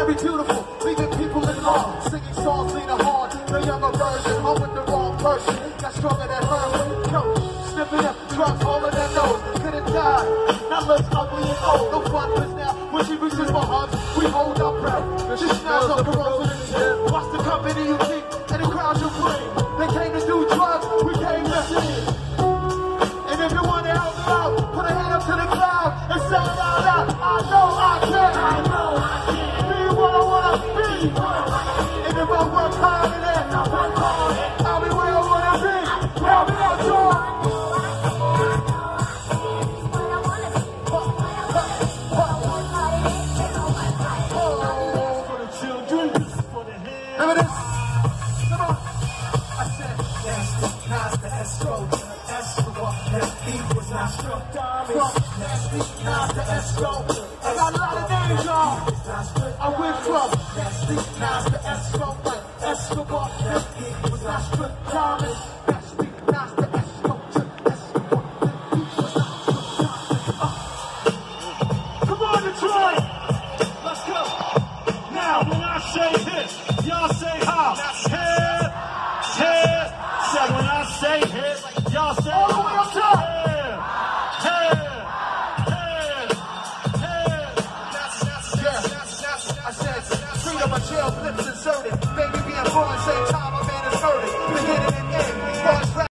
be beautiful, leaving people in love. Singing songs lean hard, the younger version. I'm with the wrong person, got stronger than her. Coach, sniffing up drugs, all in their nose. Couldn't die, now looks ugly and old. No fun is now, when she reaches for hugs, we hold our breath. She smells of corrosion. Watch the company you keep, and the crowd you bring. They came to do drugs, we came to sing. And if you want to help me out, put a hand up to the cloud and say it out loud. I know I can. I know I can. Be what I want to be. And if I work hard in it, I'll be where I want to be. Help me out, George. For the children, for the hands. Remember this? Come on. I said, nasty, nasty, escrow. That beat was not struck diamond. Nasty, nasty, escrow. I got a lot of names, y'all. I went from nasty, nasty, escrow. Escobar, that beat was not struck diamond.